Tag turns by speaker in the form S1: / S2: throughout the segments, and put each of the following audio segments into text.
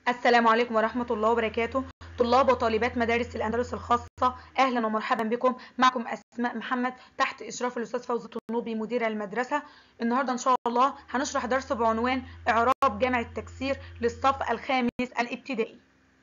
S1: السلام عليكم ورحمة الله وبركاته. طلاب وطالبات مدارس الأندلس الخاصة، أهلا ومرحبا بكم. معكم أسماء محمد تحت إشراف الأستاذ فوزي الطنوبي مدير المدرسة. النهاردة إن شاء الله هنشرح درس بعنوان إعراب جمع التكسير للصف الخامس الابتدائي.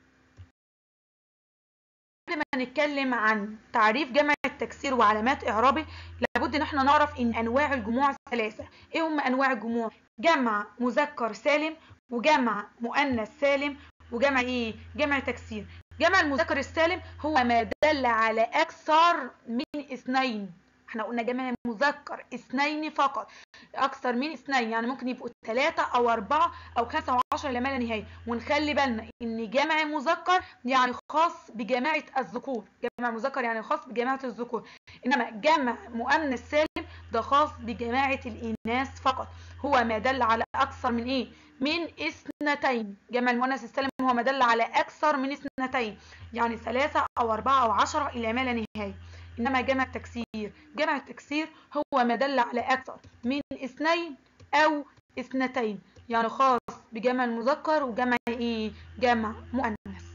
S1: قبل ما نتكلم عن تعريف جمع التكسير وعلامات إعرابه، لابد إن احنا نعرف إن أنواع الجموع ثلاثة. إيه هم أنواع الجموع؟ جمع مذكر سالم، وجمع مؤنث سالم، وجمع جمع تكسير. جمع المذكر السالم هو ما دل على أكثر من اثنين. احنا قلنا جمع مذكر اثنين فقط، أكثر من اثنين يعني ممكن يبقوا 3 أو 4 أو 5 أو 10 إلى ما لا نهاية. ونخلي بالنا إن جمع مذكر يعني خاص بجماعة الذكور، جمع مذكر يعني خاص بجماعة الذكور، إنما جمع مؤنث سالم ده خاص بجماعة الإناث فقط. هو ما دل على أكثر من من اثنتين. جمع المؤنث السالم هو ما دل على أكثر من اثنتين، يعني 3 أو 4 أو 10 إلى ما لا نهاية. إنما جمع التكسير هو ما دل على أكثر من اثنين أو اثنتين، يعني خاص بجمع المذكر وجمع جمع مؤنث.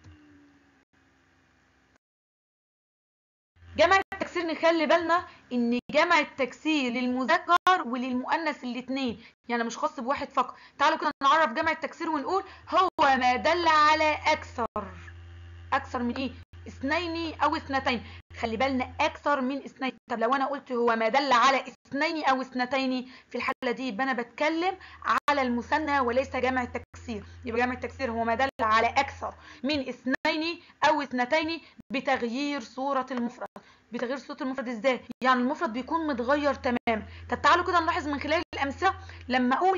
S1: جمع التكسير نخلي بالنا ان جمع التكسير للمذكر وللمؤنث الاثنين، يعني مش خاص بواحد فقط. تعالوا كده نعرف جمع التكسير ونقول هو ما دل على اكثر من اثنين او اثنتين. خلي بالنا اكثر من اثنين. طب لو انا قلت هو ما دل على اثنين او اثنتين، في الحاله دي يبقى انا بتكلم على المثنى وليس جمع التكسير. يبقى جمع التكسير هو ما دل على اكثر من اثنين او اثنتين بتغيير صوره المفرد. بتغيير صوره المفرد ازاي؟ يعني المفرد بيكون متغير تمام. طب تعالوا كده نلاحظ من خلال الامثله. لما اقول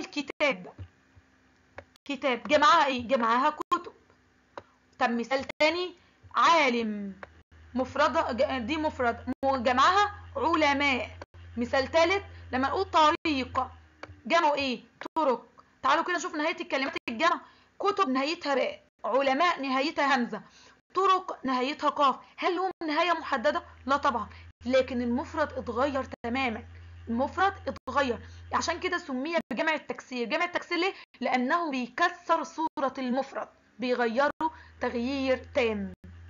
S1: كتاب جمعها جمعها كتب. طب مثال تاني، عالم مفردة دي مفرد جمعها علماء. مثال ثالث لما نقول طريق جمعه طرق. تعالوا كده نشوف نهاية الكلمات الجمع. كتب نهايتها باء، علماء نهايتها همزة، طرق نهايتها قاف. هل لهم نهاية محددة؟ لا طبعا، لكن المفرد اتغير تماما. المفرد اتغير، عشان كده سمي بجمع التكسير. جمع التكسير ليه؟ لأنه بيكسر صورة المفرد، بيغيره تغيير تام.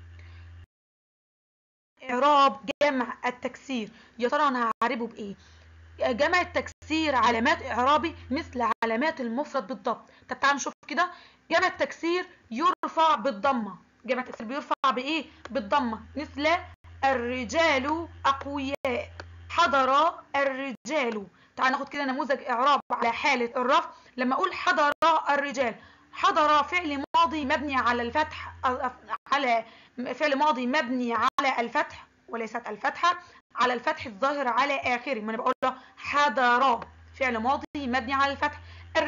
S1: إعراب جمع التكسير، يا ترى أنا هعربه بإيه؟ جمع التكسير علامات إعرابي مثل علامات المفرد بالضبط. طب تعالوا نشوف كده. جمع التكسير يرفع بالضمة. جمع التكسير بيرفع بالضمة، مثل الرجال أقوياء، حضر الرجال. تعالوا ناخد كده نموذج إعراب على حالة الرفع. لما أقول حضر الرجال، حضر فعل ماضي مبني على الفتح، على فعل ماضي مبني على الفتح وليست الفتحة، على الفتح الظاهر على آخره. ما أنا بقول له حضر فعل ماضي مبني على الفتح.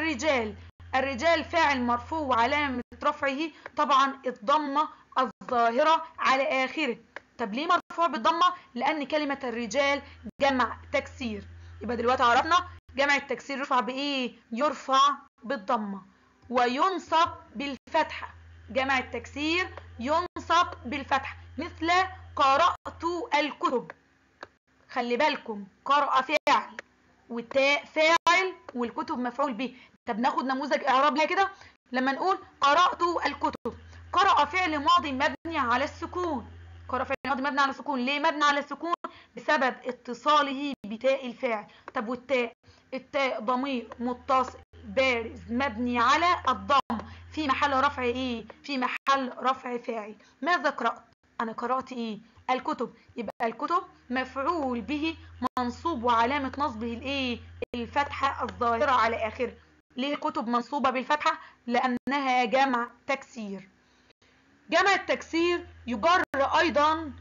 S1: الرجال فاعل مرفوع وعلامة رفعه طبعا الضمة الظاهرة على آخره. طب ليه مرفوع بالضمة؟ لأن كلمة الرجال جمع تكسير. يبقى دلوقتي عرفنا جمع التكسير يرفع يرفع بالضمة وينصب بالفتحة. جمع التكسير ينصب بالفتحة، مثل قرأت الكتب. خلي بالكم، قرأ فاعل والتاء فاعل والكتب مفعول به. طب ناخد نموذج اعراب لها كده. لما نقول قرأت الكتب، قرأ فعل ماضي مبني على السكون. قرأ فعل ماضي مبني على السكون. ليه مبني على السكون؟ بسبب اتصاله بتاء الفاعل. طب التاء ضمير متصل بارز مبني على الضم في محل رفع في محل رفع فاعل. ماذا قرأت؟ انا قرأت الكتب. يبقى الكتب مفعول به منصوب وعلامة نصبه الفتحة الظاهرة على آخره. ليه الكتب منصوبة بالفتحة؟ لأنها جمع تكسير. جمع التكسير يجر أيضا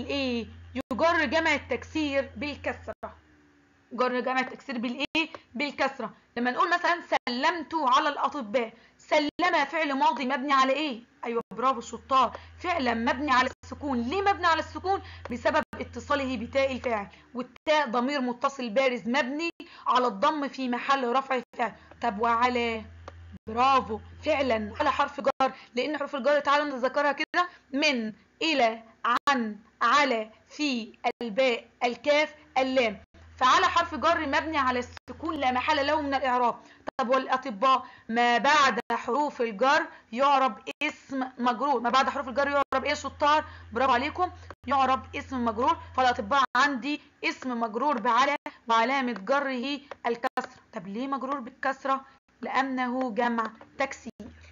S1: يجر جمع التكسير بالكسرة. جر جمع التكسير بالكسرة. لما نقول مثلا سلمت على الأطباء، سلم فعل ماضي مبني على ايوه برافو شطار، فعلا مبني على السكون. ليه مبني على السكون؟ بسبب اتصاله بتاء الفاعل، والتاء ضمير متصل بارز مبني على الضم في محل رفع فاعل. طب وعلى، برافو، فعلا على حرف جر، لان حروف الجر تعالوا نتذكرها كده: من، الى، عن، على، في، الباء، الكاف، اللام. فعلى حرف جر مبني على السكون لا محل له من الإعراب. طب والأطباء ما بعد حروف الجر يعرب اسم مجرور. ما بعد حروف الجر يعرب ايه شطار؟ برافو عليكم، يعرب اسم مجرور. فالأطباء عندي اسم مجرور بعلى وعلامة جره الكسرة. طب ليه مجرور بالكسرة؟ لأنه جمع تكسير.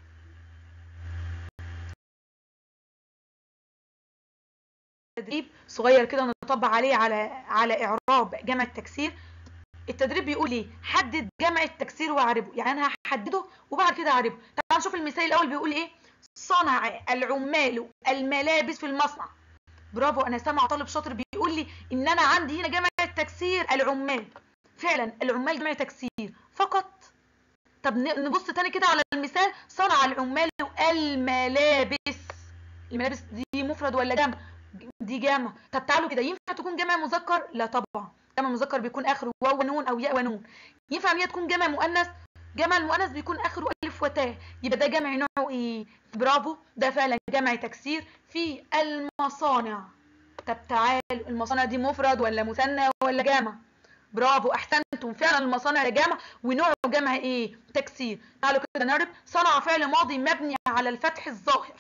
S1: تدريب صغير كده نطبق عليه على إعراب جمع التكسير. التدريب بيقول ايه؟ حدد جمع التكسير واعربه. يعني انا هحدده وبعد كده اعربه. تعال نشوف المثال الاول بيقول ايه. صنع العمال الملابس في المصنع. برافو، انا سامع طالب شاطر بيقول لي ان انا عندي هنا جمع التكسير العمال. فعلا العمال جمع تكسير فقط. طب نبص تاني كده على المثال. صنع العمال الملابس. الملابس دي مفرد ولا جمع؟ دي جمع. طب تعالوا كده، ينفع تكون جمع مذكر؟ لا طبعا، جمع مذكر بيكون اخره واو ونون او ياء ونون. ينفع ان هي تكون جمع مؤنث؟ جمع المؤنث بيكون اخره الف وتاء. يبقى ده جمع نوعه ايه؟ برافو، ده فعلا جمع تكسير في المصانع. طب تعالوا، المصانع دي مفرد ولا مثنى ولا جمع؟ برافو، احسنتم، فعلا المصانع جمع ونوعه جمع ايه؟ تكسير. تعالوا كده نعرف. صنع فعل ماضي مبني على الفتح الظاهر.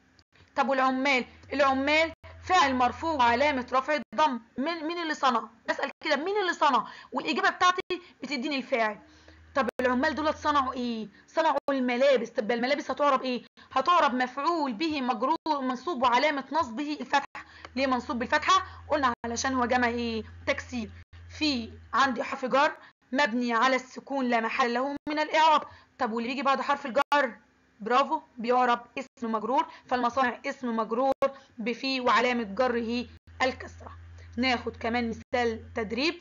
S1: طب والعمال؟ العمال فاعل مرفوع وعلامة رفع الضم. مين اللي صنع؟ بسأل كده مين اللي صنع؟ والإجابة بتاعتي بتديني الفاعل. طب العمال دول صنعوا ايه؟ صنعوا الملابس. طب الملابس هتعرب ايه؟ هتعرب مفعول به مجرور منصوب وعلامة نصبه الفتحة. ليه منصوب بالفتحة؟ قلنا علشان هو جمع ايه؟ تكسير. في عندي حرف جر مبني على السكون لا محل له من الإعراب. طب واللي بيجي بعد حرف الجر؟ برافو، بيعرب اسم مجرور. فالمصانع اسم مجرور بفي وعلامة جره الكسرة. ناخد كمان مثال تدريب.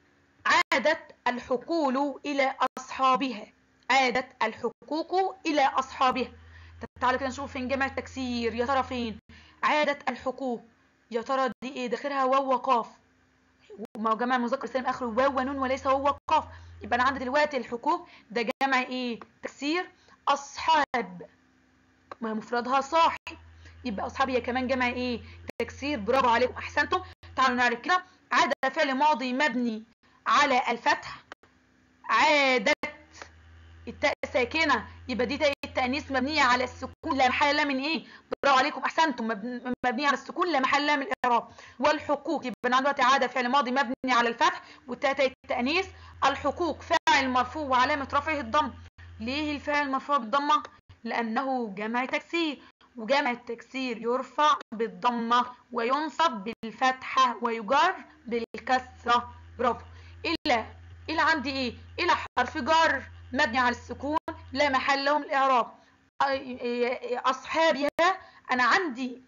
S1: عادت الحقول إلى أصحابها. عادت الحقوق إلى أصحابها. طب تعالى كده نشوف فين جمع التكسير. يا ترى فين؟ عادت الحقوق، يا ترى دي ايه؟ داخلها واو وقاف. وما هو جمع المذكر سالم اخره واو ونون وليس واو وقاف. يبقى انا عندي دلوقتي الحقوق ده جمع ايه؟ تكسير. أصحاب ما مفردها صاحب، يبقى أصحاب هي كمان جمع ايه؟ تكسير. برافو عليكم، احسنتم. تعالوا نعرف كده. عاد فعل ماضي مبني على الفتح. عادت التاء ساكنه، يبقى دي تاء التانيث مبنيه على السكون لا محل لها من ايه؟ برافو عليكم، احسنتم، مبنيه على السكون لا محل لها من الاعراب. والحقوق يبقى انا دلوقتي عاد فعل ماضي مبني على الفتح والتاء تاء التانيث. الحقوق فاعل مرفوع وعلامه رفعه الضم. ليه الفاعل مرفوع بالضمه؟ لانه جمع تكسير، وجمع التكسير يرفع بالضمه وينصب بالفتحه ويجر بالكسره. برافو. الى عندي ايه؟ الى حرف جر مبني على السكون لا محل له من الاعراب. اصحابها، انا عندي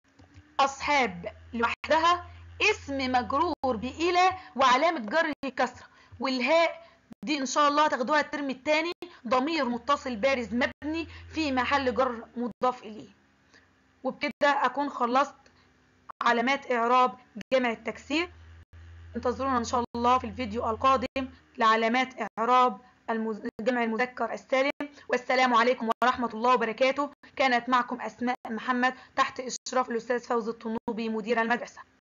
S1: اصحاب لوحدها اسم مجرور بإلى وعلامة جره كسرة. والهاء دي ان شاء الله تاخدوها الترم الثاني ضمير متصل بارز مبني في محل جر مضاف اليه. وبكده اكون خلصت علامات اعراب جمع التكسير. انتظرونا ان شاء الله في الفيديو القادم لعلامات اعراب جمع المذكر السالم. والسلام عليكم ورحمة الله وبركاته. كانت معكم أسماء محمد تحت إشراف الأستاذ فوزي الطنوبي مدير المدرسة.